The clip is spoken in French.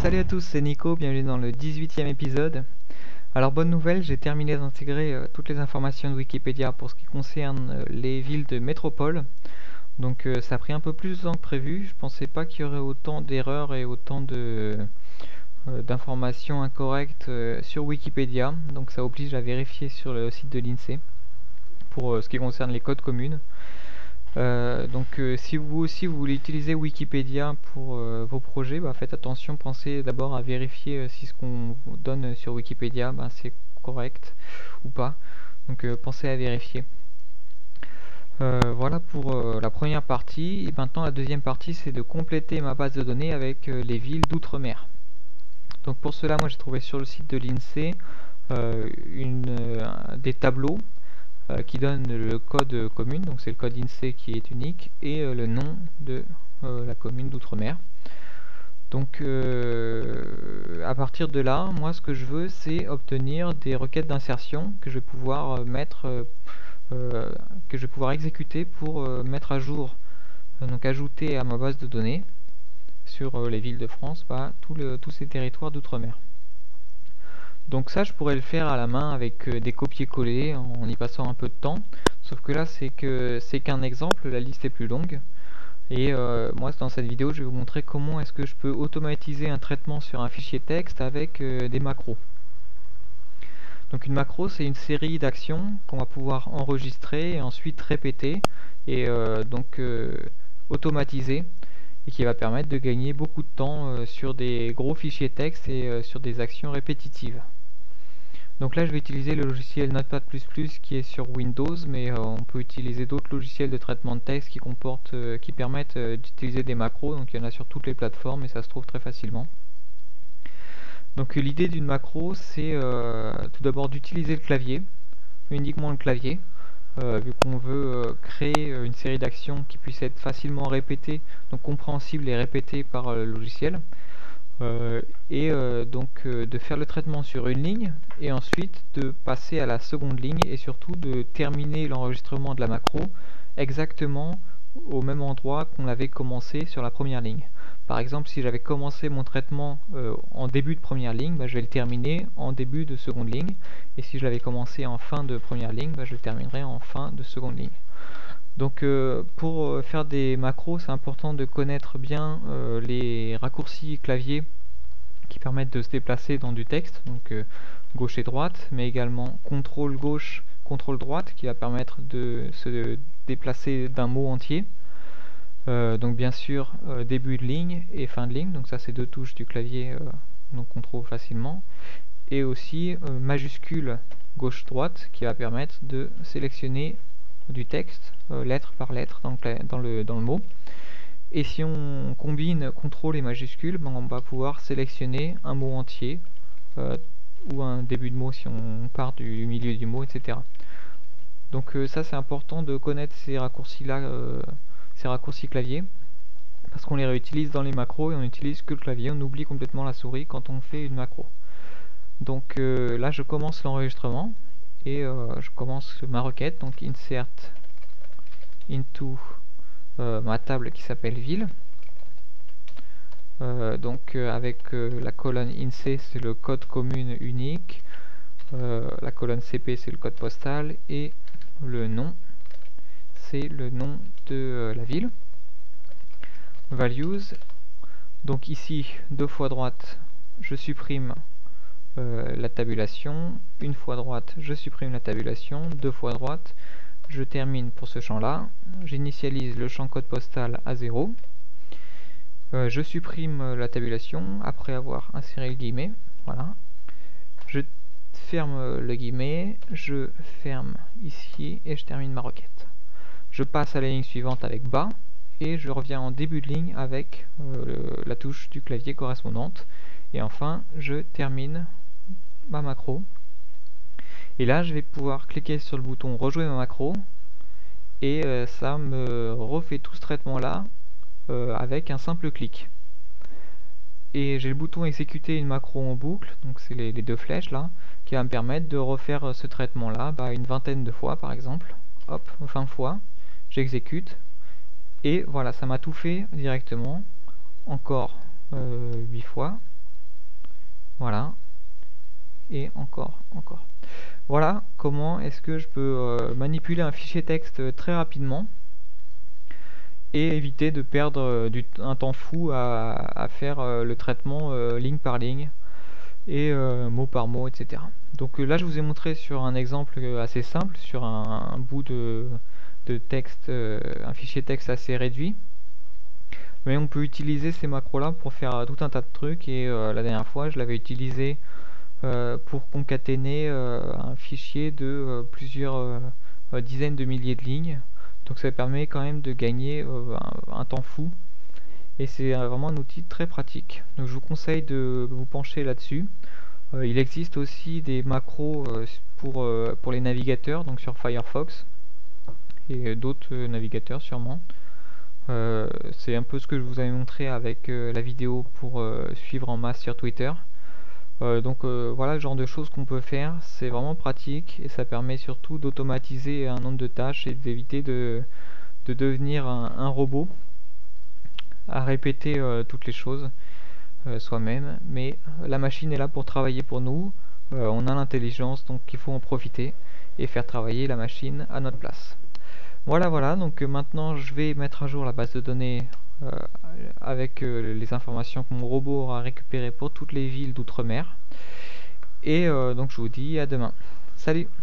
Salut à tous, c'est Nico, bienvenue dans le 18e épisode. Alors bonne nouvelle, j'ai terminé d'intégrer toutes les informations de Wikipédia pour ce qui concerne les villes de métropole. Donc ça a pris un peu plus de temps que prévu, je pensais pas qu'il y aurait autant d'erreurs et autant d'informations incorrectes sur Wikipédia. Donc ça oblige à vérifier sur le site de l'INSEE pour ce qui concerne les codes communes. Si vous aussi vous voulez utiliser Wikipédia pour vos projets, faites attention, pensez d'abord à vérifier si ce qu'on vous donne sur Wikipédia c'est correct ou pas. Donc pensez à vérifier. Voilà pour la première partie. Et maintenant la deuxième partie, c'est de compléter ma base de données avec les villes d'outre-mer. Donc pour cela, moi j'ai trouvé sur le site de l'INSEE des tableaux qui donne le code commune, donc c'est le code INSEE qui est unique, et le nom de la commune d'outre-mer. Donc à partir de là, moi ce que je veux, c'est obtenir des requêtes d'insertion que je vais pouvoir que je vais pouvoir exécuter pour mettre à jour, donc ajouter à ma base de données sur les villes de France tous ces territoires d'outre-mer. Donc ça, je pourrais le faire à la main avec des copier-coller en y passant un peu de temps. Sauf que là, c'est qu'un exemple, la liste est plus longue. Et moi, dans cette vidéo, je vais vous montrer comment est-ce que je peux automatiser un traitement sur un fichier texte avec des macros. Donc une macro, c'est une série d'actions qu'on va pouvoir enregistrer et ensuite répéter et automatiser, et qui va permettre de gagner beaucoup de temps sur des gros fichiers texte et sur des actions répétitives. Donc là je vais utiliser le logiciel Notepad++ qui est sur Windows, mais on peut utiliser d'autres logiciels de traitement de texte qui permettent d'utiliser des macros. Donc il y en a sur toutes les plateformes et ça se trouve très facilement. Donc l'idée d'une macro, c'est tout d'abord d'utiliser le clavier, uniquement le clavier, vu qu'on veut créer une série d'actions qui puissent être facilement répétées, donc compréhensibles et répétées par le logiciel. De faire le traitement sur une ligne et ensuite de passer à la seconde ligne et surtout de terminer l'enregistrement de la macro exactement au même endroit qu'on avait commencé sur la première ligne. Par exemple, si j'avais commencé mon traitement en début de première ligne, je vais le terminer en début de seconde ligne, et si je l'avais commencé en fin de première ligne, je le terminerai en fin de seconde ligne. Donc pour faire des macros, c'est important de connaître bien les raccourcis clavier qui permettent de se déplacer dans du texte, donc gauche et droite, mais également CTRL gauche, CTRL droite, qui va permettre de se déplacer d'un mot entier. Donc bien sûr début de ligne et fin de ligne, donc ça c'est deux touches du clavier donc on trouve facilement, et aussi majuscule gauche droite qui va permettre de sélectionner du texte lettre par lettre dans le mot. Et si on combine CTRL et majuscule, on va pouvoir sélectionner un mot entier ou un début de mot si on part du milieu du mot, etc. Donc ça c'est important de connaître ces raccourcis là, ces raccourcis clavier, parce qu'on les réutilise dans les macros et on n'utilise que le clavier, on oublie complètement la souris quand on fait une macro. Donc là je commence l'enregistrement et je commence ma requête, donc insert into ma table qui s'appelle ville. Avec la colonne INSEE, c'est le code commune unique, la colonne CP c'est le code postal, et le nom c'est le nom de la ville. Values, donc ici 2 fois droite je supprime la tabulation, 1 fois droite je supprime la tabulation, 2 fois droite je termine pour ce champ là, j'initialise le champ code postal à 0, je supprime la tabulation après avoir inséré le guillemet, voilà, je ferme le guillemet, je ferme ici et je termine ma requête. Je passe à la ligne suivante avec bas et je reviens en début de ligne avec la touche du clavier correspondante, et enfin je termine ma macro. Et là je vais pouvoir cliquer sur le bouton rejouer ma macro et ça me refait tout ce traitement là avec un simple clic. Et j'ai le bouton exécuter une macro en boucle, donc c'est les deux flèches là, qui va me permettre de refaire ce traitement là une vingtaine de fois par exemple. Hop, 20 fois, j'exécute et voilà, ça m'a tout fait directement. Encore 8 fois, Voilà. Et encore. Voilà comment est-ce que je peux manipuler un fichier texte très rapidement et éviter de perdre un temps fou à faire le traitement ligne par ligne et mot par mot, etc. Donc là, je vous ai montré sur un exemple assez simple, sur un bout de texte, un fichier texte assez réduit. Mais on peut utiliser ces macros-là pour faire tout un tas de trucs, et la dernière fois, je l'avais utilisé pour concaténer un fichier de plusieurs dizaines de milliers de lignes. Donc ça permet quand même de gagner un temps fou, et c'est vraiment un outil très pratique. Donc je vous conseille de vous pencher là-dessus. Il existe aussi des macros pour les navigateurs, donc sur Firefox et d'autres navigateurs sûrement. C'est un peu ce que je vous avais montré avec la vidéo pour suivre en masse sur Twitter. Voilà le genre de choses qu'on peut faire, c'est vraiment pratique et ça permet surtout d'automatiser un nombre de tâches et d'éviter de devenir un robot à répéter toutes les choses soi-même. Mais la machine est là pour travailler pour nous, on a l'intelligence, donc il faut en profiter et faire travailler la machine à notre place. Voilà, donc maintenant je vais mettre à jour la base de données euh, avec les informations que mon robot aura récupérées pour toutes les villes d'outre-mer. Et donc je vous dis à demain. Salut!